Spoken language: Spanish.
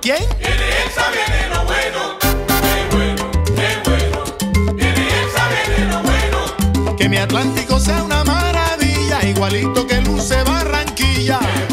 ¿Quién? Viene Elsa, viene lo bueno. Qué bueno, qué bueno. Viene Elsa, viene lo bueno. Que mi Atlántico sea una maravilla, igualito que luce Barranquilla.